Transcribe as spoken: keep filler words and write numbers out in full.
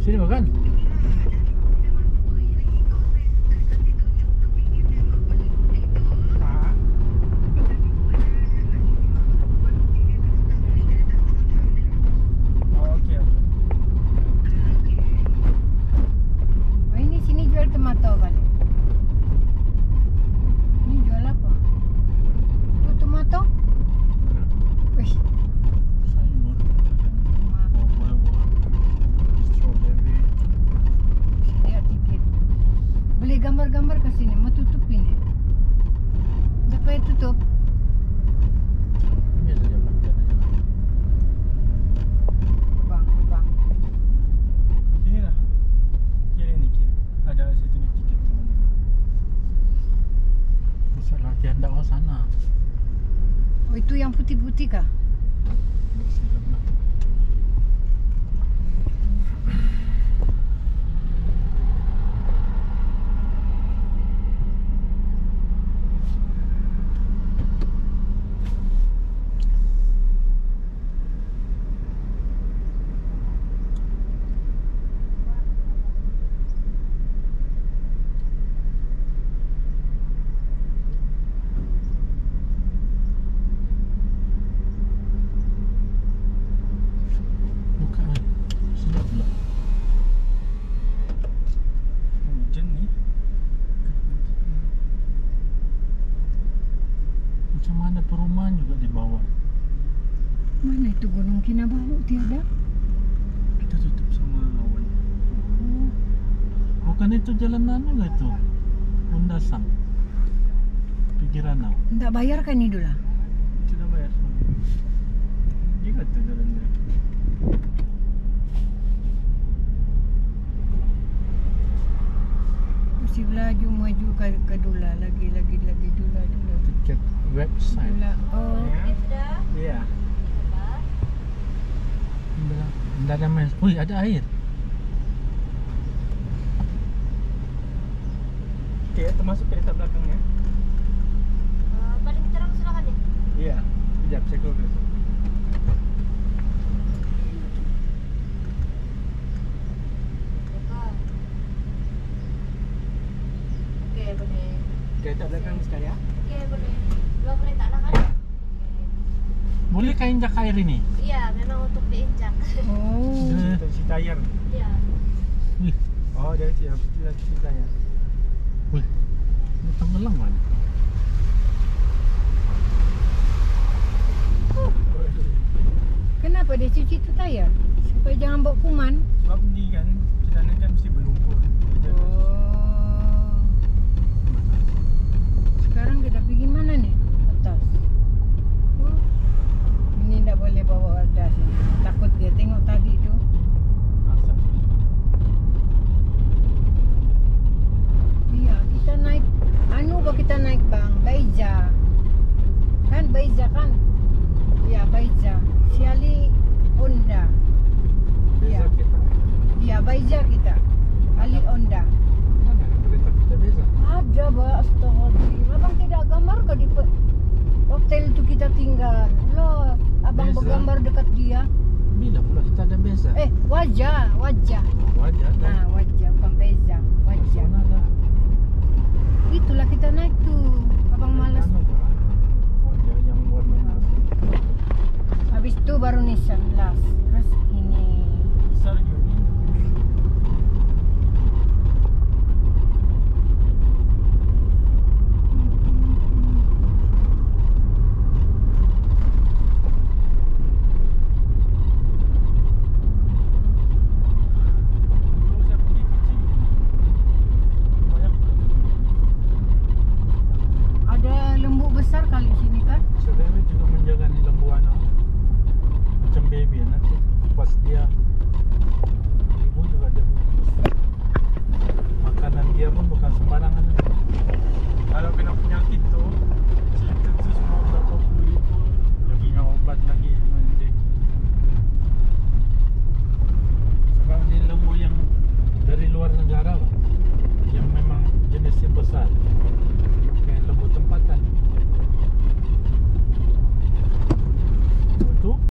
Sini makan. Gambar-gambar ke sini, mau tutup ini. Supaya tutup. Ini saja makan. Bang, bang. Sini lah. Kiri ni kiri. Ada situ ni tiket teman. Pusat latihan dakwah sana. Oh, itu yang putih-putih kah? Perumahan juga di bawah. Mana itu Gunung Kinabalu tiada? Kita tutup sama awan. Oh. Bukan itu jalan anu lah itu. Pundasang. Pikiran aku. Enggak bayar kan ini dulu? Sudah bayar semua. Dia kata jalan dia. Masih laju maju ke, ke Dula lagi lagi lagi Dula Dula. Tiket website. Dula. Oh. Iya. Tidak ada main. Wih, ada air. Okey, termasuk kereta belakangnya. Uh, paling terang silakan ni. Iya. Sekejap, saya keluar dulu. Okey, boleh. Kereta belakang sekali ya. Okey, boleh. Dua kereta lah kan? Boleh kah injak air ini? Iya, memang untuk diinjak. Oh. Eh, Si tayar. Iya. Wih, Oh, dari siap. Sudah si tayar. wih. Ini tenggelam mana? Kenapa dia cuci tu tayar? Supaya jangan bawa kuman. Sebab ni kan, celana kan mesti berlumpur. Kita Oh. Sekarang kita pergi mana ni? Atas. Oh. Ini tak boleh bawa atas ni. Takut dia tengok tadi tu. asap sini. Iya, kita naik anu apa kita naik bang? Baiza. Kan Baiza kan? Iya, Baiza. Siali Honda. Beza Iya. kita. Iya, Baiza kita. Ali Honda. Mana kereta kita beza? Ada, Mbak. Astagfirullahaladzim. Abang tidak gambar ke di pe- hotel itu kita tinggal? Loh, abang Beza. bergambar dekat dia. Bila pula kita ada beza? Eh, wajah, wajah. Wajah dah. Nah, wajah, bukan beza. Wajah. Sana dah. Itulah kita naik tuh. Abang malas. Anu dah. Wajah yang warna emas. Habis itu baru Nissan Las. Terus ini. Besar juga ni. Dulu saya pergi kecil. Banyak Ada lembu besar kali sini kan? Saudara juga menjaga ni lembu anak. Macam baby nanti pas dia ibu juga dia makanan dia pun bukan sembarangan. kalau kena penyakit tu, cerita tu semua berapa puluh ribu, dia punya obat lagi nanti. Sebab ni lembu yang dari luar negara lah, yang memang jenisnya besar, kayak lembu tempatan.